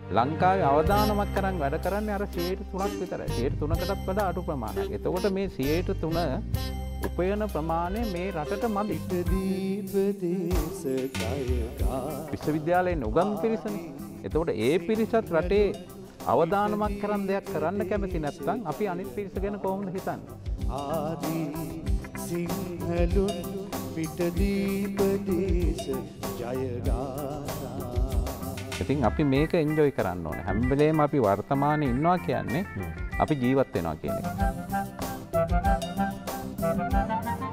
ලංකාවේ අවදානමක් කරන් වැඩ කරන්නේ අර 3ක් විතරයි. 3කටත් වඩා අඩු ප්‍රමාණයක්. එතකොට මේ 3 උපයන ප්‍රමාණය මේ රටට මදි. විශ්වවිද්‍යාලයෙන් උගන්වන පිරිසනේ. එතකොට ඒ පිරිසත් රටේ අවදානමක් කරන් දෙයක් කරන්න කැමති නැත්නම් අපි අනිත් පිරිස ගැන කොහොමද හිතන්නේ? ආදී සිංහලුන් පිටදීපදේශ ජයගාථා. ඉතින් අපි මේක එන්ජොයි කරන්න ඕනේ. හැම වෙලේම අපි වර්තමානයේ ඉන්නවා කියන්නේ අපි ජීවත් වෙනවා කියන එක.